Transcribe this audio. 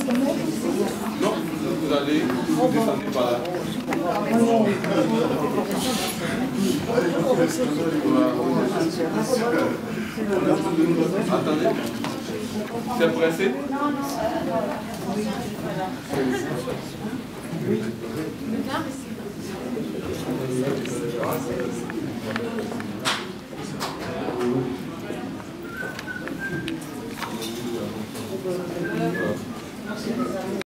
Non, vous allez descendre par là. Attendez. C'est pressé?